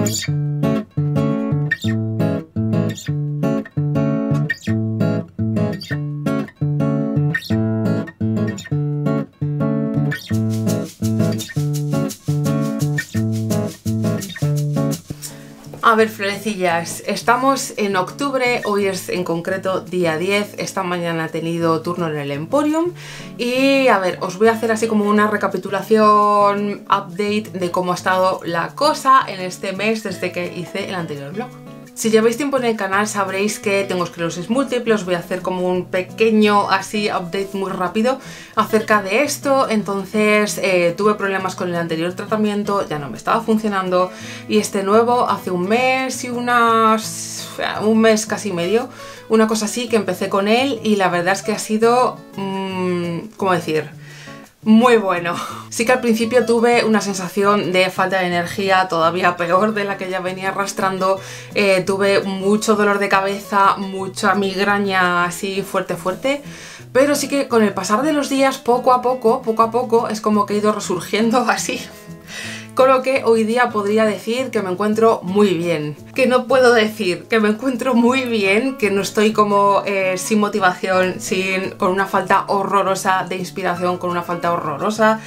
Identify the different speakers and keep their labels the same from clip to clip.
Speaker 1: A ver, florecillas, estamos en octubre, hoy es en concreto día 10, esta mañana he tenido turno en el Emporium y a ver, os voy a hacer así como una recapitulación, update de cómo ha estado la cosa en este mes desde que hice el anterior vlog. Si lleváis tiempo en el canal sabréis que tengo esclerosis múltiple, os voy a hacer como un pequeño así update muy rápido acerca de esto. Entonces tuve problemas con el anterior tratamiento, ya no me estaba funcionando y este nuevo hace un mes y un mes casi medio, una cosa así que empecé con él y la verdad es que ha sido, ¿cómo decir? Muy bueno. Sí que al principio tuve una sensación de falta de energía todavía peor de la que ya venía arrastrando, tuve mucho dolor de cabeza, mucha migraña así fuerte, pero sí que con el pasar de los días poco a poco es como que he ido resurgiendo así. Con lo que hoy día podría decir que me encuentro muy bien. Que no puedo decir que me encuentro muy bien, que no estoy como sin motivación, con una falta horrorosa de inspiración, con una falta horrorosa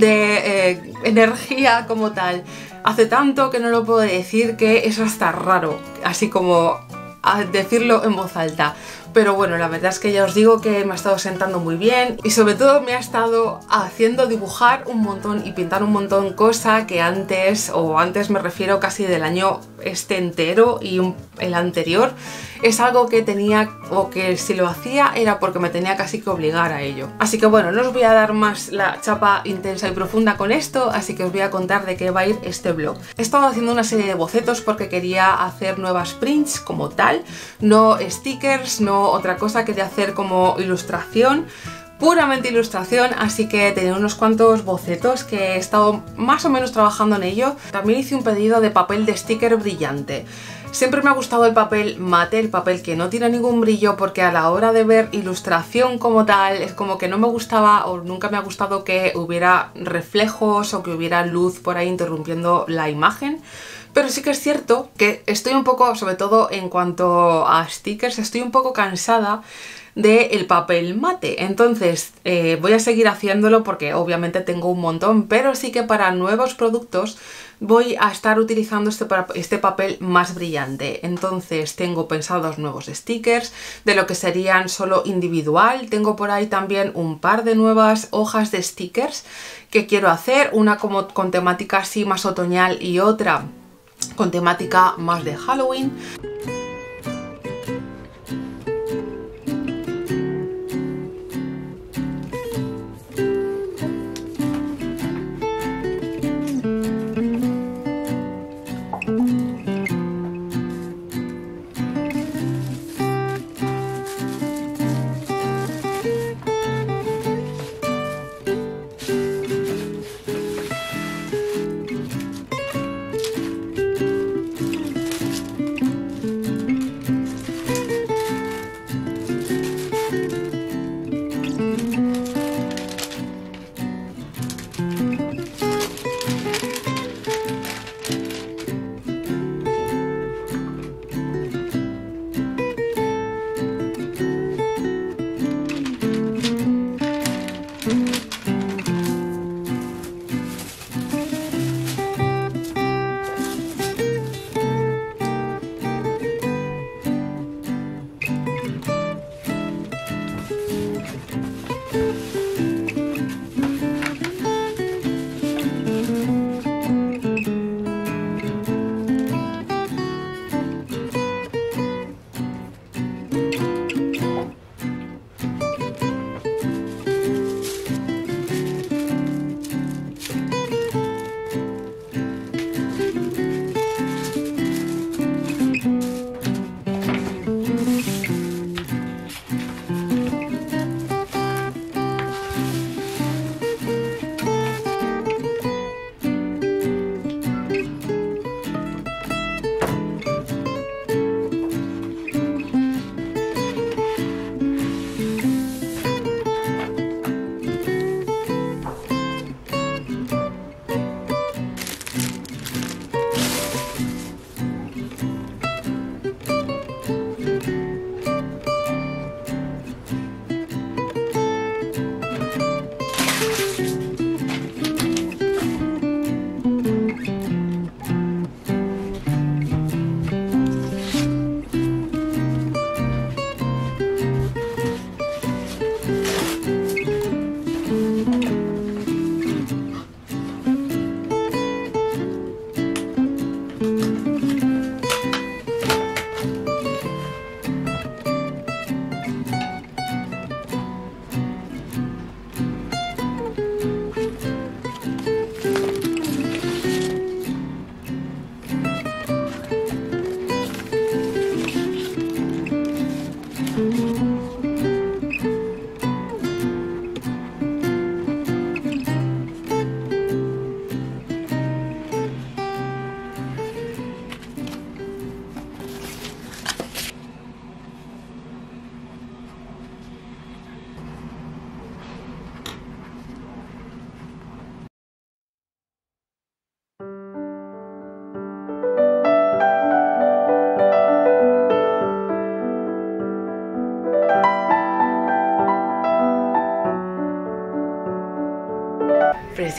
Speaker 1: de energía como tal. Hace tanto que no lo puedo decir que es hasta raro, así como a decirlo en voz alta. Pero bueno, la verdad es que ya os digo que me ha estado sentando muy bien y sobre todo me ha estado haciendo dibujar un montón y pintar un montón, cosa que antes me refiero casi del año este entero y el anterior, es algo que tenía, o que si lo hacía era porque me tenía casi que obligar a ello. Así que bueno, no os voy a dar más la chapa intensa y profunda con esto, así que os voy a contar de qué va a ir este vlog. He estado haciendo una serie de bocetos porque quería hacer nuevas prints como tal, no stickers, no otra cosa, quería hacer como ilustración, puramente ilustración, así que tenía unos cuantos bocetos que he estado más o menos trabajando en ello. También hice un pedido de papel de sticker brillante. Siempre me ha gustado el papel mate, el papel que no tiene ningún brillo, porque a la hora de ver ilustración como tal es como que no me gustaba o nunca me ha gustado que hubiera reflejos o que hubiera luz por ahí interrumpiendo la imagen. Pero sí que es cierto que estoy un poco, sobre todo en cuanto a stickers, estoy un poco cansada del papel mate. Entonces voy a seguir haciéndolo porque obviamente tengo un montón, pero sí que para nuevos productos voy a estar utilizando este papel más brillante. Entonces tengo pensados nuevos stickers de lo que serían solo individual. Tengo por ahí también un par de nuevas hojas de stickers que quiero hacer, una como con temática así más otoñal y otra con temática más de Halloween.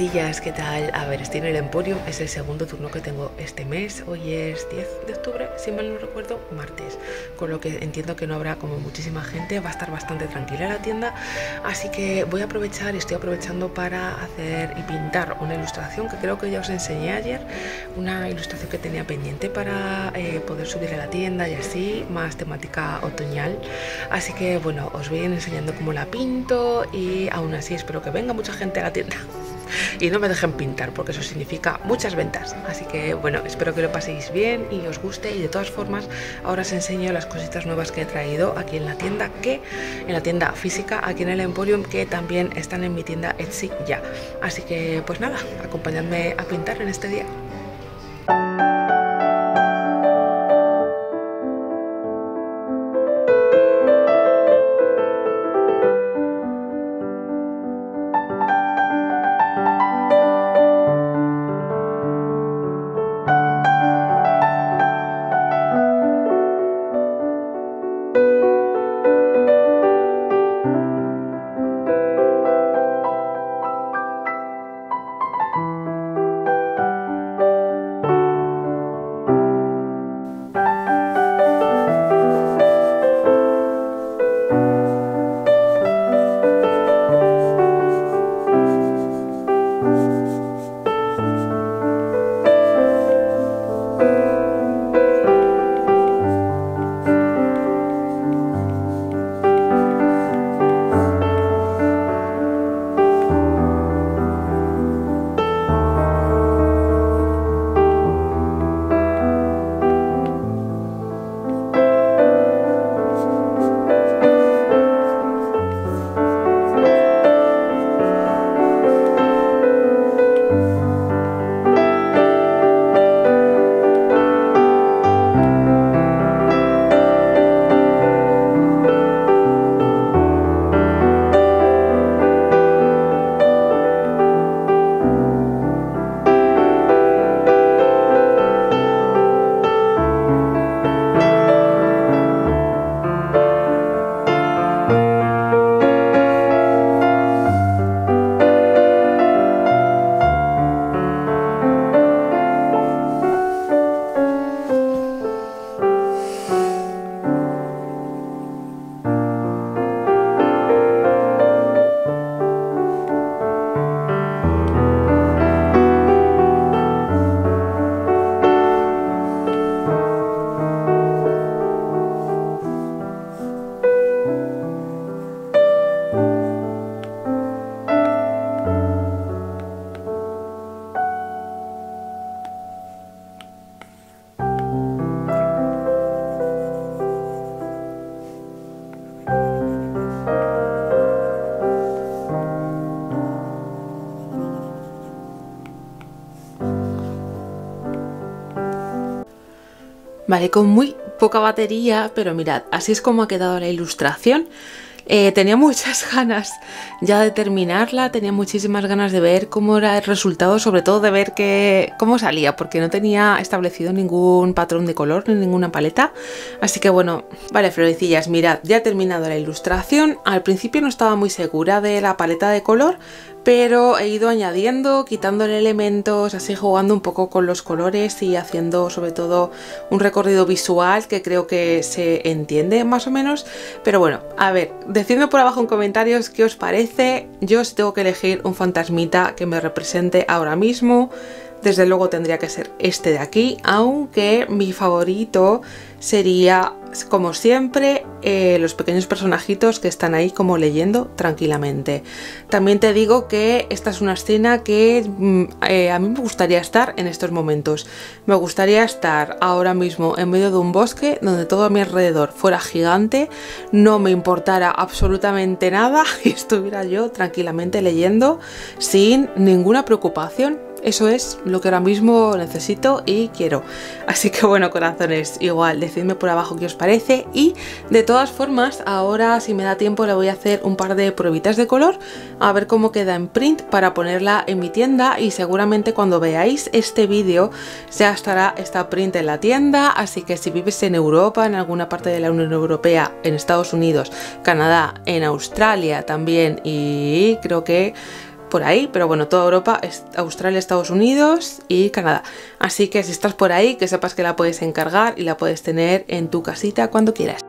Speaker 1: florecillas, ¿qué tal? A ver, estoy en el Emporium, es el segundo turno que tengo este mes. Hoy es 10 de octubre, si mal no recuerdo, martes, con lo que entiendo que no habrá como muchísima gente, va a estar bastante tranquila la tienda, así que voy a aprovechar y estoy aprovechando para hacer y pintar una ilustración que creo que ya os enseñé ayer, una ilustración que tenía pendiente para poder subir a la tienda y así, más temática otoñal. Así que bueno, os voy a ir enseñando cómo la pinto y aún así espero que venga mucha gente a la tienda y no me dejen pintar, porque eso significa muchas ventas. Así que bueno, espero que lo paséis bien y os guste, y de todas formas ahora os enseño las cositas nuevas que he traído aquí en la tienda, en la tienda física, aquí en el Emporium, que también están en mi tienda Etsy ya. Así que pues nada, acompañadme a pintar en este día. Vale, con muy poca batería, pero mirad, así es como ha quedado la ilustración. Tenía muchas ganas ya de terminarla, tenía muchísimas ganas de ver cómo era el resultado, sobre todo de ver cómo salía, porque no tenía establecido ningún patrón de color ni ninguna paleta. Así que bueno, vale, florecillas, mirad, ya he terminado la ilustración. Al principio no estaba muy segura de la paleta de color, pero he ido añadiendo, quitándole elementos, así jugando un poco con los colores y haciendo sobre todo un recorrido visual que creo que se entiende más o menos. Pero bueno, a ver, decidme por abajo en comentarios qué os parece. Yo, si tengo que elegir un fantasmita que me represente ahora mismo, desde luego tendría que ser este de aquí, aunque mi favorito sería, como siempre, los pequeños personajitos que están ahí como leyendo tranquilamente. También te digo que esta es una escena que a mí me gustaría estar en estos momentos. Me gustaría estar ahora mismo en medio de un bosque donde todo a mi alrededor fuera gigante, no me importara absolutamente nada y estuviera yo tranquilamente leyendo sin ninguna preocupación. Eso es lo que ahora mismo necesito y quiero. Así que bueno, corazones, igual, decidme por abajo qué os parece. Y de todas formas, ahora si me da tiempo le voy a hacer un par de pruebitas de color, a ver cómo queda en print para ponerla en mi tienda. Y seguramente cuando veáis este vídeo ya estará esta print en la tienda. Así que si vives en Europa, en alguna parte de la Unión Europea, en Estados Unidos, Canadá, en Australia también, y creo que por ahí, pero bueno, toda Europa, Australia, Estados Unidos y Canadá. Así que si estás por ahí, que sepas que la puedes encargar y la puedes tener en tu casita cuando quieras.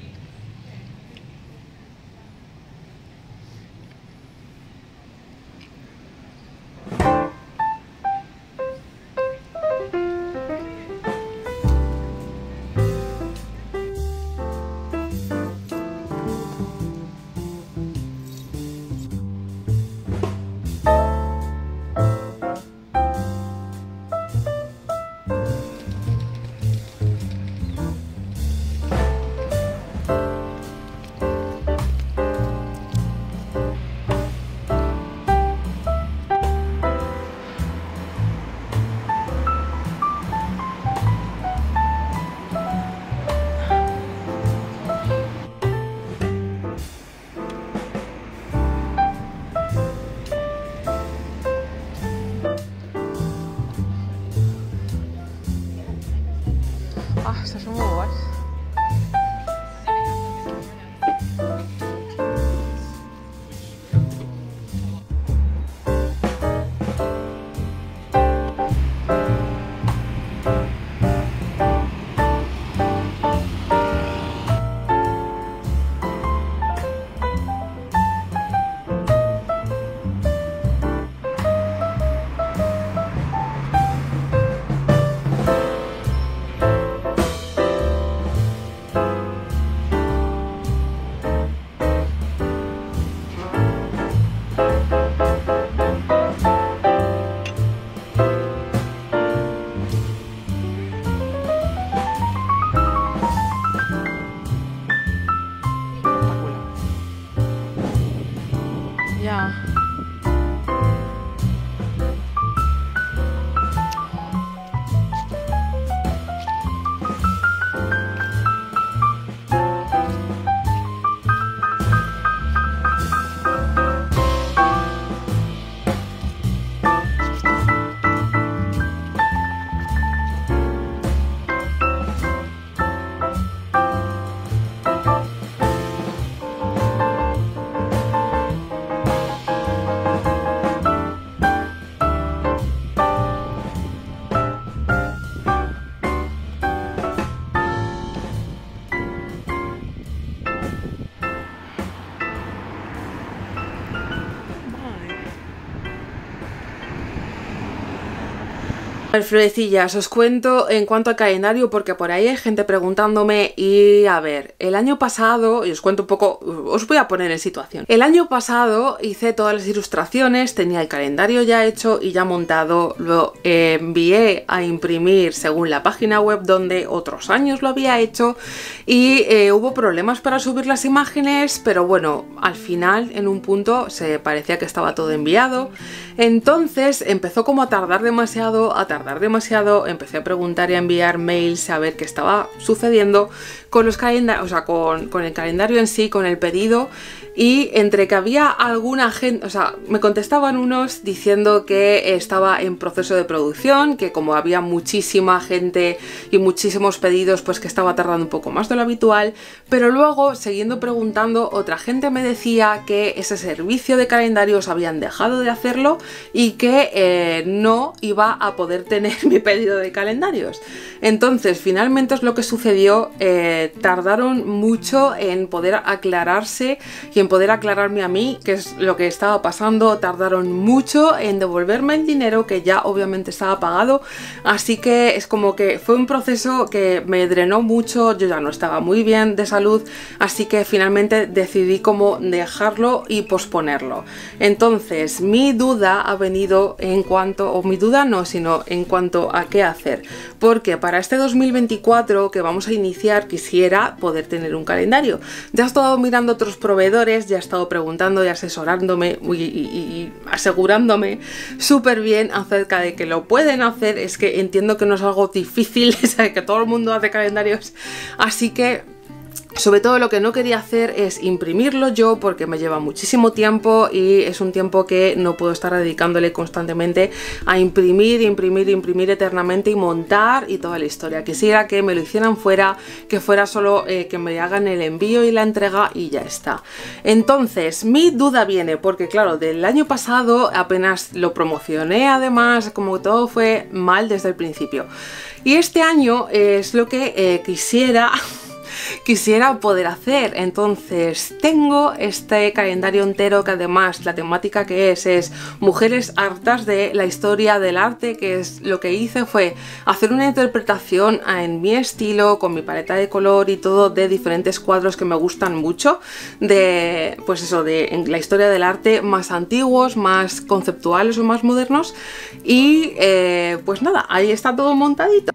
Speaker 1: Estas son muy guays. Ya. A ver, florecillas, os cuento en cuanto al calendario porque por ahí hay gente preguntándome y a ver, el año pasado, y os cuento un poco, os voy a poner en situación. El año pasado hice todas las ilustraciones, tenía el calendario ya hecho y ya montado, lo envié a imprimir según la página web donde otros años lo había hecho y hubo problemas para subir las imágenes, pero bueno, al final en un punto se parecía que estaba todo enviado, entonces empezó como a tardar demasiado, empecé a preguntar y a enviar mails a ver qué estaba sucediendo con los calendarios, o sea, con el calendario en sí, con el pedido, y entre que había alguna gente, o sea, me contestaban unos diciendo que estaba en proceso de producción, que como había muchísima gente y muchísimos pedidos, pues que estaba tardando un poco más de lo habitual, pero luego, siguiendo preguntando, otra gente me decía que ese servicio de calendarios habían dejado de hacerlo y que no iba a poder tener mi pedido de calendarios. Entonces, finalmente es lo que sucedió, tardaron mucho en poder aclararse y en poder aclararme a mí qué es lo que estaba pasando, tardaron mucho en devolverme el dinero que ya obviamente estaba pagado, así que es como que fue un proceso que me drenó mucho, yo ya no estaba muy bien de salud, así que finalmente decidí como dejarlo y posponerlo. Entonces mi duda ha venido en cuanto, o mi duda no, sino en cuanto a qué hacer, porque para este 2024 que vamos a iniciar quisiera poder tener un calendario. Ya he estado mirando otros proveedores, ya he estado preguntando y asesorándome y asegurándome súper bien acerca de que lo pueden hacer. Es que entiendo que no es algo difícil, que todo el mundo hace calendarios, así que Sobre todo lo que no quería hacer es imprimirlo yo porque me lleva muchísimo tiempo y es un tiempo que no puedo estar dedicándole constantemente a imprimir, imprimir, imprimir eternamente y montar y toda la historia. Quisiera que me lo hicieran fuera, que fuera solo que me hagan el envío y la entrega y ya está. Entonces mi duda viene porque claro, del año pasado apenas lo promocioné, además como todo fue mal desde el principio. Y este año es lo que quisiera poder hacer. Entonces tengo este calendario entero que además la temática que es mujeres hartas de la historia del arte, que es lo que hice fue hacer una interpretación en mi estilo, con mi paleta de color y todo, de diferentes cuadros que me gustan mucho, de pues eso, de la historia del arte, más antiguos, más conceptuales o más modernos, y pues nada, ahí está todo montadito.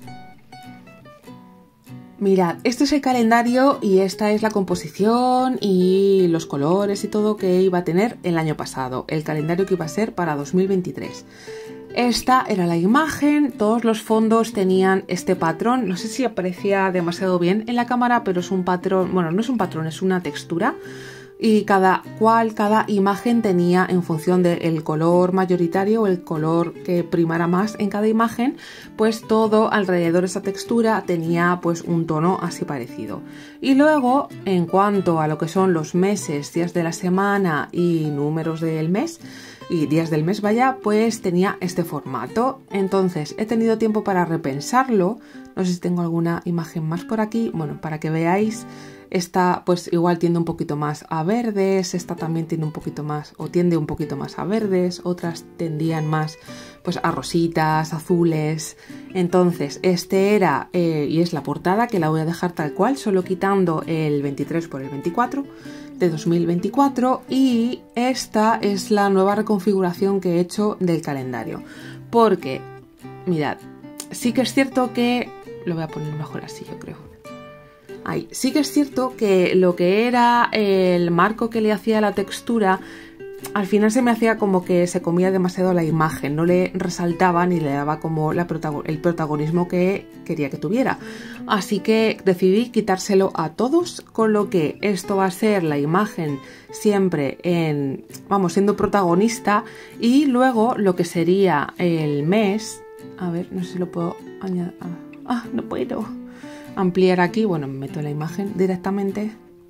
Speaker 1: Mirad, este es el calendario y esta es la composición y los colores y todo que iba a tener el año pasado, el calendario que iba a ser para 2023. Esta era la imagen, todos los fondos tenían este patrón, no sé si aparecía demasiado bien en la cámara, pero es un patrón, bueno, no es un patrón, es una textura. Y cada imagen tenía, en función del color mayoritario o el color que primara más en cada imagen, pues todo alrededor de esa textura tenía pues un tono así parecido. Y luego, en cuanto a lo que son los meses, días de la semana y números del mes, y días del mes vaya, pues tenía este formato. Entonces he tenido tiempo para repensarlo, no sé si tengo alguna imagen más por aquí, bueno, para que veáis. Esta pues igual tiende un poquito más a verdes, esta también tiene un poquito más o tiende un poquito más a verdes, otras tendían más pues a rositas, azules. Entonces este era y es la portada, que la voy a dejar tal cual, solo quitando el 23 por el 24 de 2024, y esta es la nueva reconfiguración que he hecho del calendario, porque mirad, sí que es cierto que lo voy a poner mejor así, yo creo. Ahí. Sí que es cierto que lo que era el marco que le hacía la textura, al final se me hacía como que se comía demasiado la imagen, no le resaltaba ni le daba como el protagonismo que quería que tuviera. Así que decidí quitárselo a todos, con lo que esto va a ser la imagen siempre siendo protagonista, y luego lo que sería el mes, a ver, no sé si lo puedo añadir, no puedo ampliar aquí, bueno, me meto en la imagen directamente.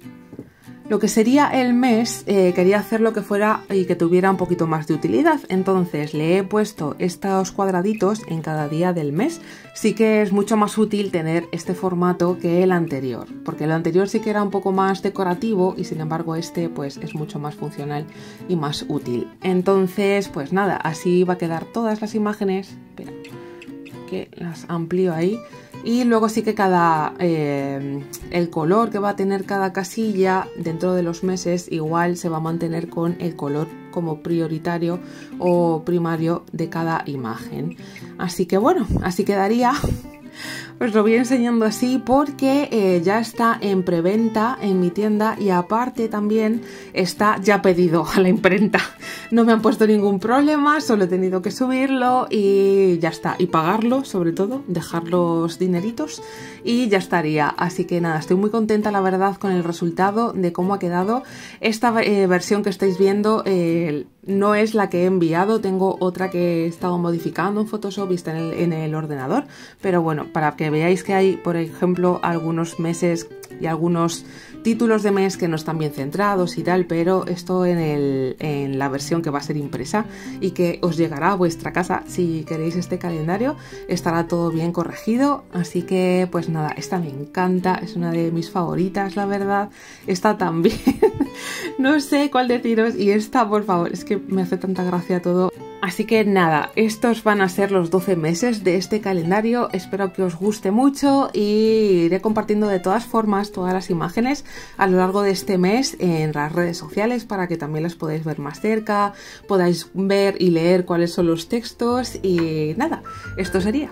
Speaker 1: Lo que sería el mes, quería hacerlo que fuera y que tuviera un poquito más de utilidad, entonces le he puesto estos cuadraditos en cada día del mes. Sí que es mucho más útil tener este formato que el anterior, porque el anterior sí que era un poco más decorativo y sin embargo este pues es mucho más funcional y más útil. Entonces pues nada, así va a quedar todas las imágenes. Espera, que las amplío ahí. Y luego sí que el color que va a tener cada casilla dentro de los meses igual se va a mantener con el color como prioritario o primario de cada imagen. Así que bueno, así quedaría. Os lo voy enseñando así porque ya está en preventa en mi tienda, y aparte también está ya pedido a la imprenta. No me han puesto ningún problema, solo he tenido que subirlo y ya está. Y pagarlo, sobre todo, dejar los dineritos y ya estaría. Así que nada, estoy muy contenta la verdad con el resultado de cómo ha quedado. Esta versión que estáis viendo no es la que he enviado, tengo otra que he estado modificando en Photoshop y está en el ordenador, pero bueno, para que veáis que hay, por ejemplo, algunos meses y algunos títulos de mes que no están bien centrados y tal, pero esto en la versión que va a ser impresa y que os llegará a vuestra casa si queréis este calendario, estará todo bien corregido. Así que pues nada, esta me encanta, es una de mis favoritas, la verdad. Esta también, no sé cuál deciros, y esta, por favor, es que me hace tanta gracia todo. Así que nada, estos van a ser los 12 meses de este calendario, espero que os guste mucho y iré compartiendo de todas formas todas las imágenes a lo largo de este mes en las redes sociales para que también las podáis ver más cerca, podáis ver y leer cuáles son los textos y nada, esto sería.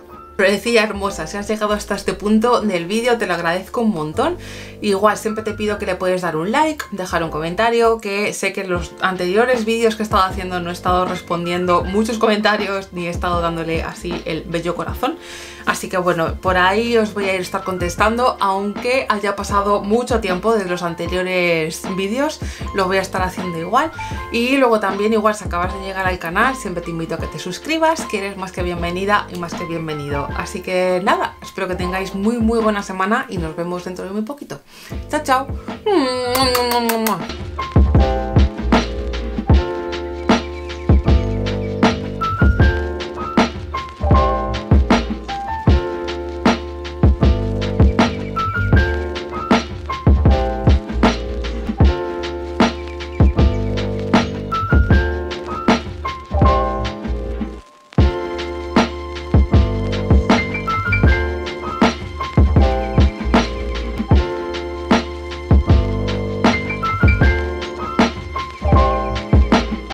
Speaker 1: Florecilla hermosa, si has llegado hasta este punto del vídeo te lo agradezco un montón. Igual siempre te pido que le puedes dar un like, dejar un comentario, que sé que en los anteriores vídeos que he estado haciendo no he estado respondiendo muchos comentarios ni he estado dándole así el bello corazón. Así que bueno, por ahí os voy a estar contestando, aunque haya pasado mucho tiempo desde los anteriores vídeos, lo voy a estar haciendo igual. Y luego también igual si acabas de llegar al canal, siempre te invito a que te suscribas, que eres más que bienvenida y más que bienvenido. Así que nada, espero que tengáis muy buena semana y nos vemos dentro de muy poquito. Chao, chao.